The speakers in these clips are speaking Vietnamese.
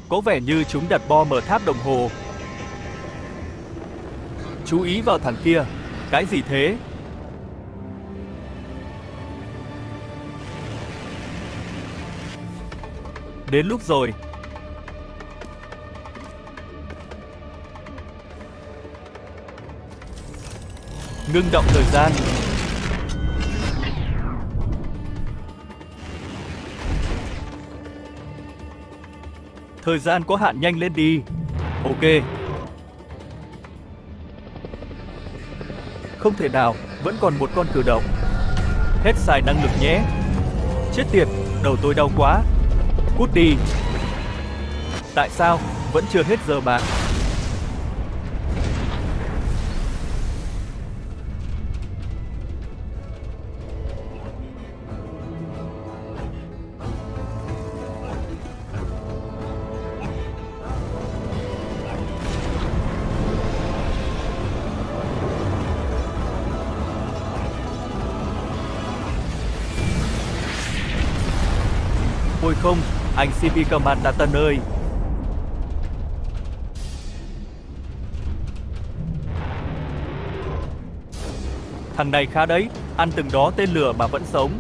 Có vẻ như chúng đặt bom ở tháp đồng hồ. Chú ý vào thằng kia. Cái gì thế? Đến lúc rồi. Ngưng động thời gian. Thời gian có hạn, nhanh lên đi. Ok. Không thể nào, vẫn còn một con cử động. Hết xài năng lực nhé. Chết tiệt, đầu tôi đau quá. Cút đi. Tại sao? Vẫn chưa hết giờ mà. Ôi không, anh CP Commandantan ơi. Thằng này khá đấy, ăn từng đó tên lửa mà vẫn sống.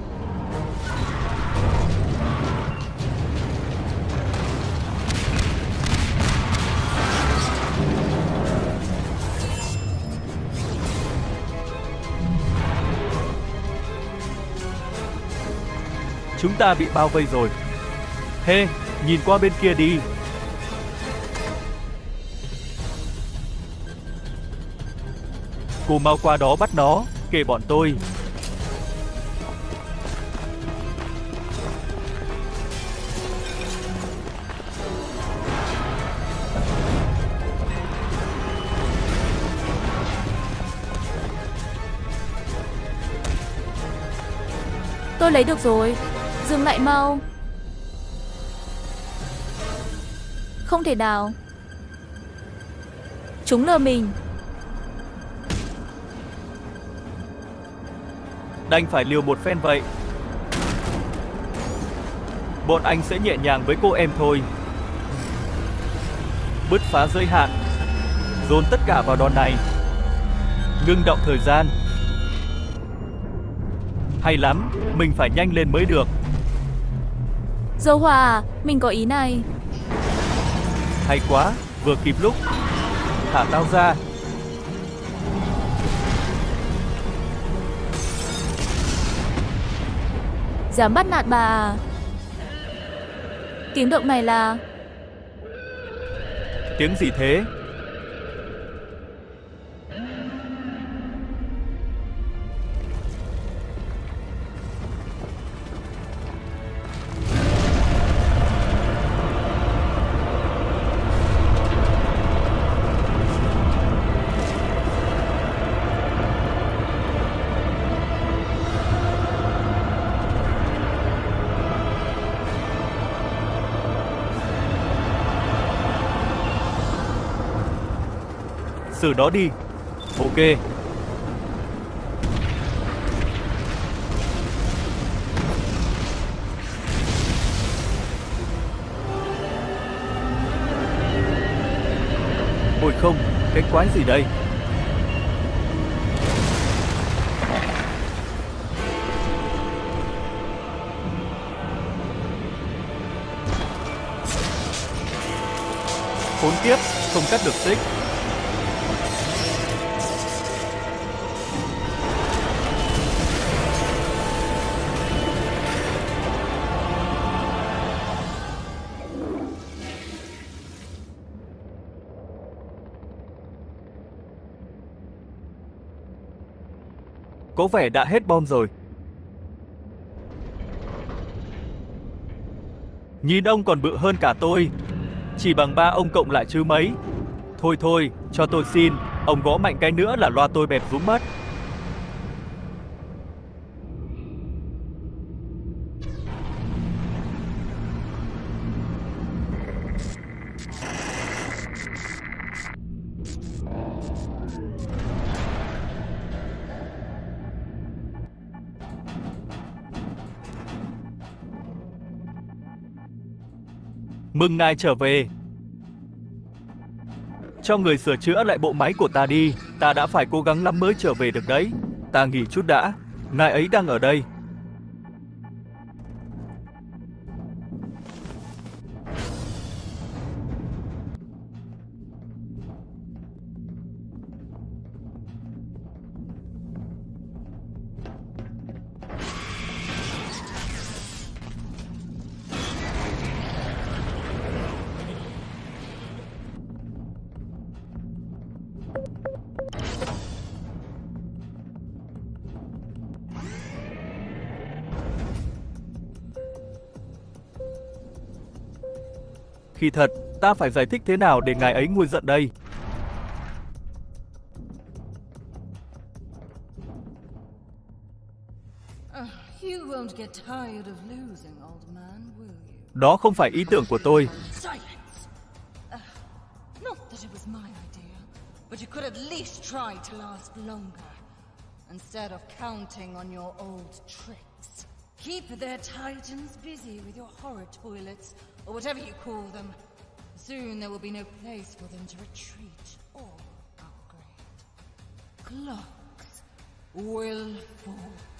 Chúng ta bị bao vây rồi. Hê, nhìn qua bên kia đi. Cô mau qua đó bắt nó, kệ bọn tôi. Tôi lấy được rồi. Dừng lại mau. Không thể nào. Chúng lừa mình. Đành phải liều một phen vậy. Bọn anh sẽ nhẹ nhàng với cô em thôi. Bứt phá giới hạn. Dồn tất cả vào đòn này. Ngưng động thời gian. Hay lắm, mình phải nhanh lên mới được. Dâu Hòa, mình có ý này. Hay quá, vừa kịp lúc. Thả tao ra. Dám bắt nạt bà à? Tiếng động này là... Tiếng gì thế? Xử đó đi. Ok. Ôi không, cái quái gì đây? Khốn kiếp, không cắt được xích. Có vẻ đã hết bom rồi. Nhìn ông còn bự hơn cả tôi. Chỉ bằng 3 ông cộng lại chứ mấy. Thôi thôi, cho tôi xin. Ông gõ mạnh cái nữa là loa tôi bẹp rúm mất. Mừng ngài trở về. Cho người sửa chữa lại bộ máy của ta đi. Ta đã phải cố gắng lắm mới trở về được đấy. Ta nghỉ chút đã. Ngài ấy đang ở đây. Khi thật, ta phải giải thích thế nào để ngài ấy nguôi giận đây? You won't get tired of losing, old man, will you? Đó không phải ý tưởng của tôi. Silence! Not that it was my idea, but you could at least try to last longer, instead of counting on your old tricks. Keep their titans busy with your horror toilets, or whatever you call them. Soon there will be no place for them to retreat or upgrade. Clocks will fall.